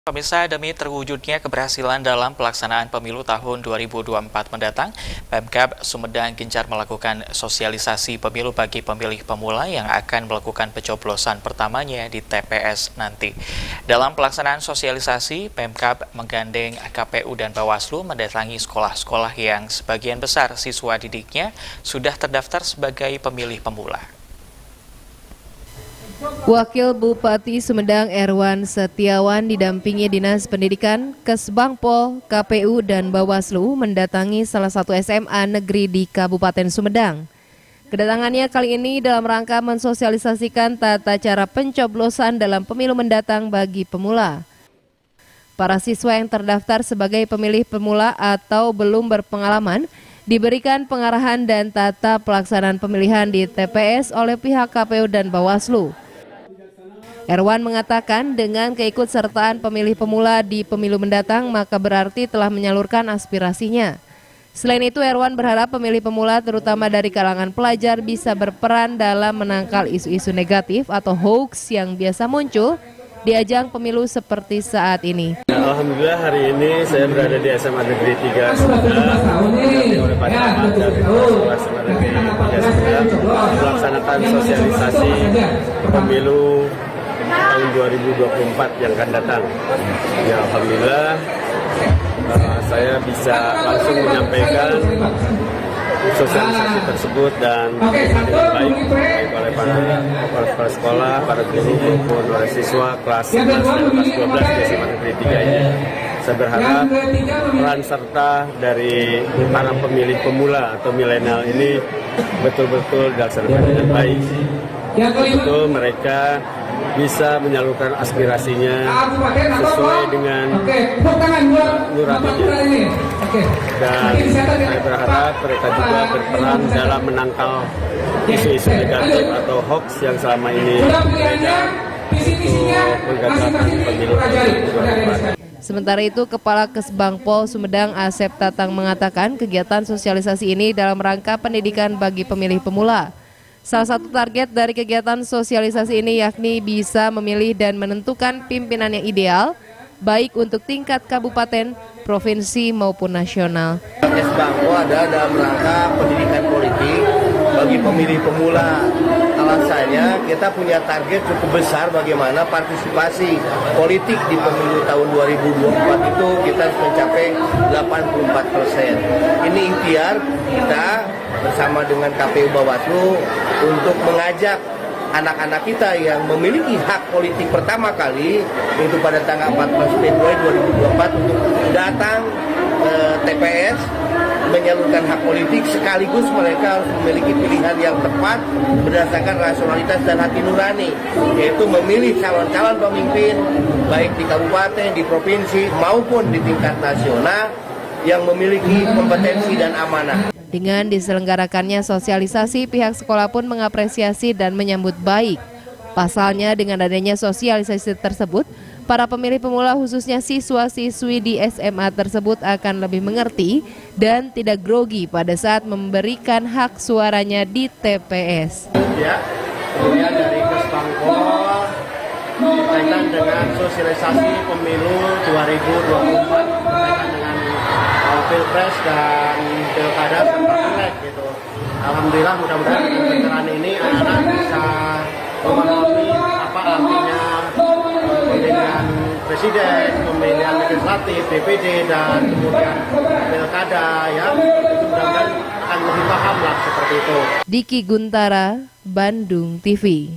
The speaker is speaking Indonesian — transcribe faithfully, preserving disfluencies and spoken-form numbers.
Pemirsa, demi terwujudnya keberhasilan dalam pelaksanaan pemilu tahun dua ribu dua puluh empat mendatang, Pemkab Sumedang gencar melakukan sosialisasi pemilu bagi pemilih pemula yang akan melakukan pencoblosan pertamanya di T P S nanti. Dalam pelaksanaan sosialisasi, Pemkab menggandeng K P U dan Bawaslu mendatangi sekolah-sekolah yang sebagian besar siswa didiknya sudah terdaftar sebagai pemilih pemula. Wakil Bupati Sumedang Erwan Setiawan didampingi Dinas Pendidikan, Kesbangpol, K P U, dan Bawaslu mendatangi salah satu S M A negeri di Kabupaten Sumedang. Kedatangannya kali ini dalam rangka mensosialisasikan tata cara pencoblosan dalam pemilu mendatang bagi pemula. Para siswa yang terdaftar sebagai pemilih pemula atau belum berpengalaman diberikan pengarahan dan tata pelaksanaan pemilihan di T P S oleh pihak K P U dan Bawaslu. Erwan mengatakan dengan keikutsertaan pemilih pemula di pemilu mendatang maka berarti telah menyalurkan aspirasinya. Selain itu, Erwan berharap pemilih pemula terutama dari kalangan pelajar bisa berperan dalam menangkal isu-isu negatif atau hoax yang biasa muncul di ajang pemilu seperti saat ini. Alhamdulillah hari ini saya berada di S M A Negeri tiga Sumedang, oleh Pak Camat dan S M A Negeri tiga Sumedang melaksanakan sosialisasi pemilu tahun dua ribu dua puluh empat yang akan datang. Ya, alhamdulillah uh, saya bisa langsung menyampaikan sosialisasi tersebut dan dengan baik, baik oleh para kepala sekolah, para guru maupun oleh siswa kelas sebelas dan kelas dua belas di S M A Negeri tiga ini. Saya berharap peran serta dari para pemilih pemula atau milenial ini betul-betul dilaksanakan dengan baik. Betul mereka bisa menyalurkan aspirasinya sesuai dengan nuraninya. Dan saya berharap mereka juga berperan dalam menangkal isu-isu negatif atau hoax yang selama ini beredar untuk menggagalkan pemilu dua ribu dua puluh empat. Sementara itu, Kepala Kesbangpol Sumedang Asep Tatang mengatakan kegiatan sosialisasi ini dalam rangka pendidikan bagi pemilih pemula. Salah satu target dari kegiatan sosialisasi ini yakni bisa memilih dan menentukan pimpinan yang ideal, baik untuk tingkat kabupaten, provinsi maupun nasional. Kesbangpol ada dalam rangka pendidikan politik bagi pemilih pemula. Alasannya kita punya target cukup besar bagaimana partisipasi politik di pemilu tahun dua ribu dua puluh empat itu kita mencapai delapan puluh empat persen. Ini ikhtiar kita bersama dengan K P U Bawaslu untuk mengajak anak-anak kita yang memiliki hak politik pertama kali yaitu pada tanggal empat belas Februari dua ribu dua puluh empat untuk datang ke T P S menyalurkan hak politik sekaligus mereka harus memiliki pilihan yang tepat berdasarkan rasionalitas dan hati nurani, yaitu memilih calon-calon pemimpin baik di kabupaten, di provinsi maupun di tingkat nasional yang memiliki kompetensi dan amanah. Dengan diselenggarakannya sosialisasi, pihak sekolah pun mengapresiasi dan menyambut baik. Pasalnya dengan adanya sosialisasi tersebut, para pemilih pemula khususnya siswa-siswi di S M A tersebut akan lebih mengerti dan tidak grogi pada saat memberikan hak suaranya di T P S. Ya, kemudian dari Kesbangpol berkaitan dengan sosialisasi pemilu dua ribu dua puluh empat berkaitan dengan uh, Pilpres dan Pilkada serta Pileg gitu. Alhamdulillah mudah-mudahan dengan pencerahan ini anak-anak bisa memahami apa artinya pemilihan presiden, pemilihan legislatif, D P D dan kemudian pilkada ya. Itu mudah-mudahan akan lebih paham lah seperti itu. Diki Guntara, Bandung T V.